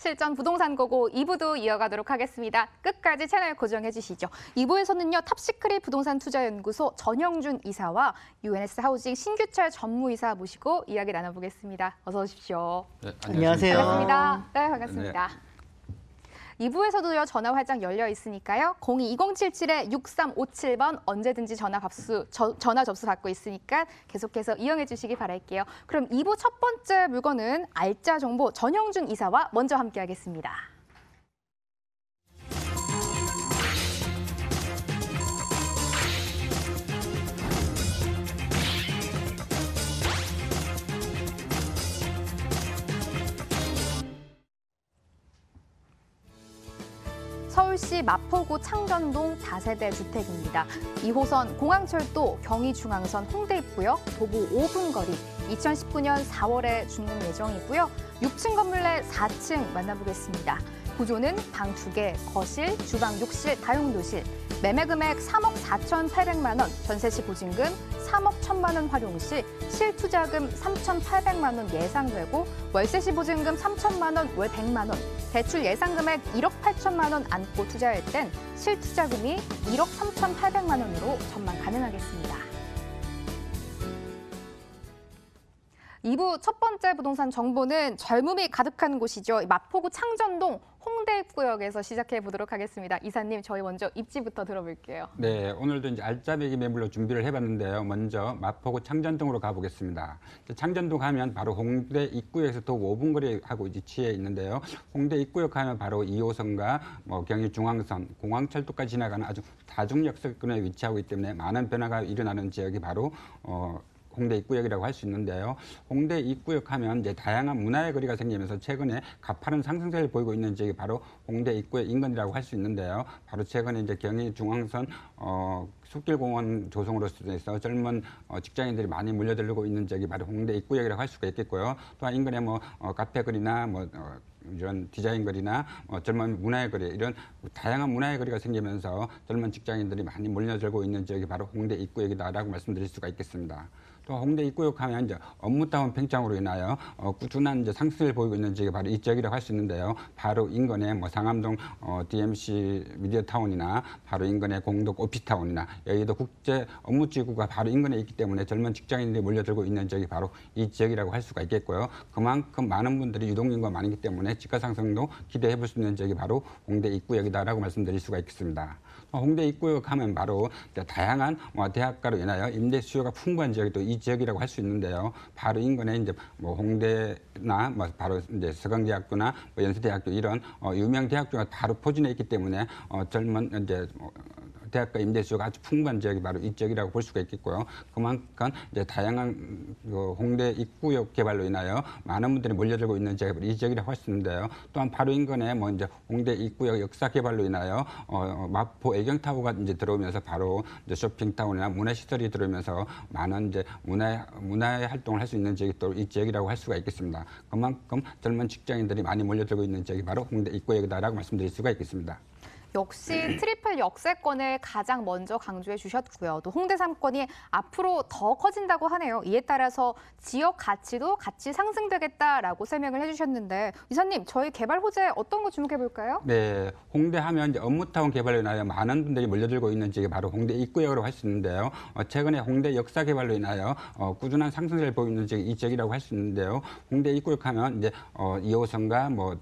실전 부동산 고고 2부도 이어가도록 하겠습니다. 끝까지 채널 고정해 주시죠. 2부에서는요. 탑시크릿 부동산 투자연구소 전영준 이사와 UNS 하우징 신규철 전무이사 모시고 이야기 나눠보겠습니다. 어서 오십시오. 네, 안녕하세요. 반갑습니다. 네, 반갑습니다. 2부에서도요. 전화 활짝 열려 있으니까요. 02-2077-6357번 언제든지 전화 접수 받고 있으니까 계속해서 이용해 주시기 바랄게요. 그럼 2부 첫 번째 물건은 알짜 정보 전영준 이사와 먼저 함께 하겠습니다. 서울시 마포구 창전동 다세대 주택입니다. 2호선 공항철도 경의중앙선 홍대 입구역 도보 5분 거리 2019년 4월에 준공 예정이고요. 6층 건물 내 4층 만나보겠습니다. 구조는 방 2개, 거실, 주방, 욕실, 다용도실, 매매 금액 3억 4,800만 원, 전세 시 보증금 3억 1천만 원 활용 시 실투자금 3,800만 원 예상되고 월세 시 보증금 3천만 원, 월 100만 원, 대출 예상 금액 1억 8천만 원 안고 투자할 땐 실투자금이 1억 3,800만 원으로 전망 가능하겠습니다. 2부 첫 번째 부동산 정보는 젊음이 가득한 곳이죠. 마포구 창전동 홍대 입구역에서 시작해 보도록 하겠습니다. 이사님, 저희 먼저 입지부터 들어볼게요. 네, 오늘도 이제 알짜배기 매물로 준비를 해봤는데요. 먼저 마포구 창전동으로 가보겠습니다. 창전동 가면 바로 홍대 입구역에서 도보 5분 거리하고 위치해 있는데요. 홍대 입구역 가면 바로 2호선과 경의중앙선, 공항철도까지 지나가는 아주 다중역세권에 위치하고 있기 때문에 많은 변화가 일어나는 지역이 바로 홍대 입구역이라고 할 수 있는데요. 홍대 입구역 하면 이제 다양한 문화의 거리가 생기면서 최근에 가파른 상승세를 보이고 있는 지역이 바로 홍대 입구역 인근이라고 할 수 있는데요. 바로 최근에 이제 경의중앙선 숲길공원 조성으로 인해서 젊은 직장인들이 많이 몰려들고 있는 지역이 바로 홍대 입구역이라고 할 수가 있겠고요. 또한 인근에 카페 거리나 이런 디자인 거리나 젊은 문화의 거리 이런 다양한 문화의 거리가 생기면서 젊은 직장인들이 많이 몰려들고 있는 지역이 바로 홍대 입구역이다라고 말씀드릴 수가 있겠습니다. 또 홍대 입구역 하면 이제 업무타운 팽창으로 인하여 꾸준한 이제 상승을 보이고 있는 지역이 바로 이 지역이라고 할 수 있는데요. 바로 인근에 상암동 DMC 미디어타운이나 바로 인근에 공덕 오피스타운이나 여의도 국제 업무지구가 바로 인근에 있기 때문에 젊은 직장인들이 몰려들고 있는 지역이 바로 이 지역이라고 할 수가 있겠고요. 그만큼 많은 분들이 유동인구가 많기 때문에 집가 상승도 기대해 볼 수 있는 지역이 바로 홍대 입구역이다라고 말씀드릴 수가 있겠습니다. 홍대 입구역 하면 바로 다양한 대학가로 인하여 임대 수요가 풍부한 지역이 또 이 지역이라고 할 수 있는데요. 바로 인근에 이제 홍대나 바로 이제 서강대학교나 연세대학교 이런 유명 대학교가 바로 포진해 있기 때문에 젊은 이제 대학가 임대 수요가 아주 풍부한 지역이 바로 이 지역이라고 볼 수가 있겠고요. 그만큼 이제 다양한 홍대 입구역 개발로 인하여 많은 분들이 몰려들고 있는 지역이 바로 이 지역이라고 할 수 있는데요. 또한 바로 인근에 이제 홍대 입구역 역사 개발로 인하여 마포 애경타워가 이제 들어오면서 바로 이제 쇼핑타운이나 문화시설이 들어오면서 많은 이제 문화의 활동을 할 수 있는 지역이 또 이 지역이라고 할 수가 있겠습니다. 그만큼 젊은 직장인들이 많이 몰려들고 있는 지역이 바로 홍대 입구역이다라고 말씀드릴 수가 있겠습니다. 역시 트리플 역세권을 가장 먼저 강조해 주셨고요. 또 홍대 3권이 앞으로 더 커진다고 하네요. 이에 따라서 지역 가치도 같이 상승되겠다라고 설명을 해주셨는데 이사님, 저희 개발 호재 어떤 거 주목해 볼까요? 네, 홍대 하면 이제 업무타운 개발로 인하여 많은 분들이 몰려들고 있는 지역이 바로 홍대 입구역으로 할 수 있는데요. 최근에 홍대 역사 개발로 인하여 꾸준한 상승세를 보이는 지역이 이 지역이라고 할 수 있는데요. 홍대 입구역 하면 이제 2호선과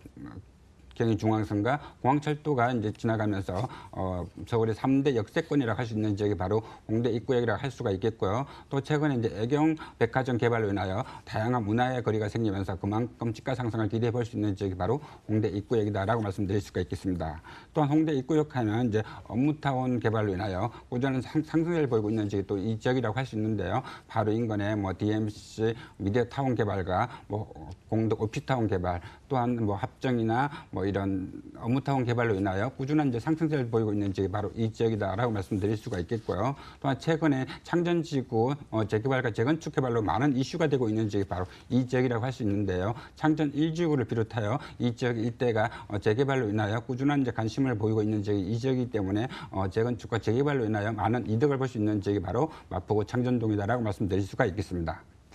경의중앙선과 공항철도가 이제 지나가면서 서울의 3대 역세권이라고 할 수 있는 지역이 바로 홍대 입구역이라고 할 수가 있겠고요. 또 최근에 이제 애경 백화점 개발로 인하여 다양한 문화의 거리가 생기면서 그만큼 집가 상승을 기대해 볼 수 있는 지역이 바로 홍대 입구역이다라고 말씀드릴 수가 있겠습니다. 또한 홍대 입구역 하면 이제 업무타운 개발로 인하여 꾸준한 상승을 보이고 있는 지역이 또 이 지역이라고 할 수 있는데요. 바로 인근에 DMC 미디어타운 개발과 공덕 오피스타운 개발, 또한 합정이나 이런 업무타운 개발로 인하여 꾸준한 이제 상승세를 보이고 있는 지역이 바로 이 지역이다라고 말씀드릴 수가 있겠고요. 또한 최근에 창전지구 재개발과 재건축 개발로 많은 이슈가 되고 있는 지역이 바로 이 지역이라고 할 수 있는데요. 창전 1지구를 비롯하여 이 지역 일대가 재개발로 인하여 꾸준한 이제 관심을 보이고 있는 지역이 이 지역이기 때문에 재건축과 재개발로 인하여 많은 이득을 볼 수 있는 지역이 바로 마포구 창전동이다라고 말씀드릴 수가 있겠습니다.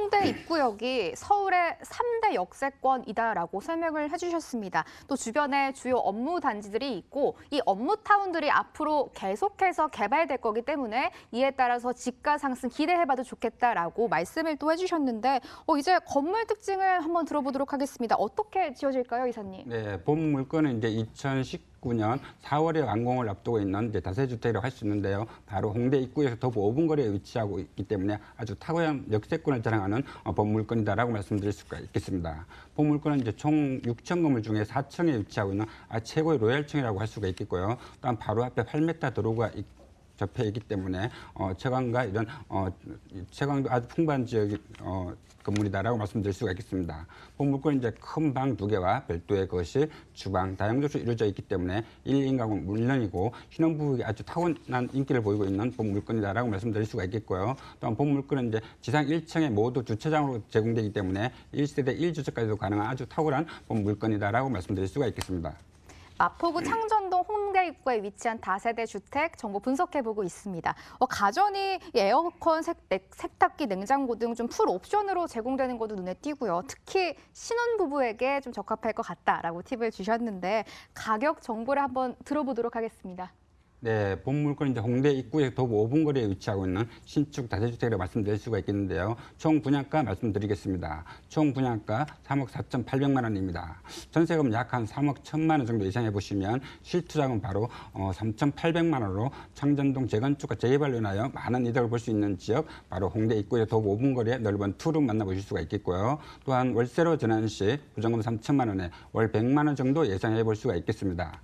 홍대 입구역이 서울의 3대 역세권이다라고 설명을 해주셨습니다. 또 주변에 주요 업무 단지들이 있고 이 업무 타운들이 앞으로 계속해서 개발될 거기 때문에 이에 따라서 집가 상승 기대해봐도 좋겠다라고 말씀을 또 해주셨는데 이제 건물 특징을 한번 들어보도록 하겠습니다. 어떻게 지어질까요, 이사님? 네, 본 물건은 이제 2019년 4월에 완공을 앞두고 있는 이제 다세주택이라고 할 수 있는데요. 바로 홍대 입구에서 도보 5분 거리에 위치하고 있기 때문에 아주 탁월한 역세권을 자랑하는 본 물건이다라고 말씀드릴 수가 있겠습니다. 본 물건은 이제 총 6층 건물 중에 4층에 위치하고 있는 최고의 로얄층이라고 할 수가 있겠고요. 또한 바로 앞에 8m 도로가 접해 있기 때문에 채광과 이런 채광도 아주 풍부한 지역이 건물이다라고 말씀드릴 수가 있겠습니다. 본 물건은 이제 큰 방 2개와 별도의 거실, 주방, 다용도실로 이루어져 있기 때문에 1인 가구는 물론이고 신혼부부에게 아주 타고난 인기를 보이고 있는 본 물건이다라고 말씀드릴 수가 있겠고요. 또한 본 물건은 이제 지상 1층에 모두 주차장으로 제공되기 때문에 1세대 1주차까지도 가능한 아주 탁월한 본 물건이다라고 말씀드릴 수가 있겠습니다. 마포구 창전동 홍대 입구에 위치한 다세대 주택 정보 분석해보고 있습니다. 가전이 에어컨, 세탁기, 냉장고 등 좀 풀 옵션으로 제공되는 것도 눈에 띄고요. 특히 신혼부부에게 좀 적합할 것 같다라고 팁을 주셨는데 가격 정보를 한번 들어보도록 하겠습니다. 네, 본 물건은 이제 홍대 입구에 도보 5분 거리에 위치하고 있는 신축 다세주택이라고 말씀드릴 수가 있겠는데요. 총 분양가 말씀드리겠습니다. 총 분양가 3억 4,800만 원입니다. 전세금은 약 한 3억 1,000만 원 정도 예상해 보시면 실투자금 바로 3,800만 원으로 창전동 재건축과 재개발로 인하여 많은 이득을 볼 수 있는 지역, 바로 홍대 입구에 도보 5분 거리에 넓은 투룸 만나보실 수가 있겠고요. 또한 월세로 전환 시 부정금 3천만 원에 월 100만 원 정도 예상해 볼 수가 있겠습니다.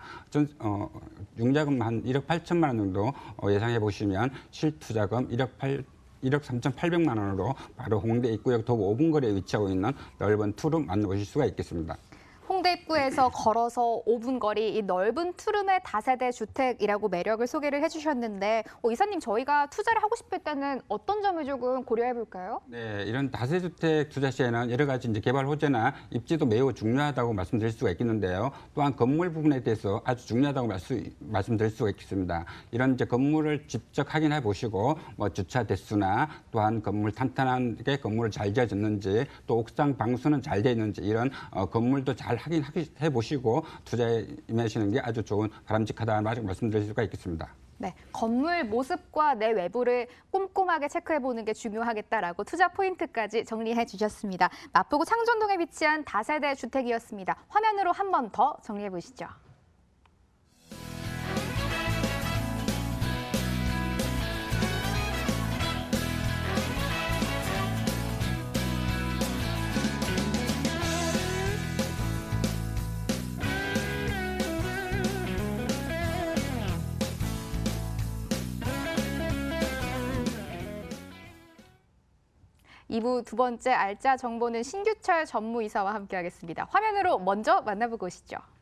융자금 한 1억 8천만 원 정도 예상해 보시면 실투자금 1억 3,800만 원으로 바로 홍대 입구역 도보 5분 거리에 위치하고 있는 넓은 투룸 만나보실 수가 있겠습니다. 홍대 입구에서 걸어서 5분 거리 이 넓은 투룸의 다세대 주택이라고 매력을 소개를 해주셨는데 이사님 저희가 투자를 하고 싶을 때는 어떤 점을 조금 고려해 볼까요? 네, 이런 다세주택 투자 시에는 여러 가지 이제 개발 호재나 입지도 매우 중요하다고 말씀드릴 수가 있겠는데요. 또한 건물 부분에 대해서 아주 중요하다고 말씀드릴 수가 있겠습니다. 이런 이제 건물을 직접 확인해 보시고 주차 대수나 또한 건물 탄탄하게 건물을 잘 지어졌는지 또 옥상 방수는 잘 되어 있는지 이런 건물도 잘 확인해 보시고 투자에 임하시는 게 아주 좋은 바람직하다는 말씀드릴 수가 있겠습니다. 네, 건물 모습과 내 외부를 꼼꼼하게 체크해보는 게 중요하겠다라고 투자 포인트까지 정리해 주셨습니다. 마포구 창전동에 위치한 다세대 주택이었습니다. 화면으로 한 번 더 정리해 보시죠. 이부 두 번째 알짜 정보는 신규철 전무이사와 함께하겠습니다. 화면으로 먼저 만나보고 오시죠.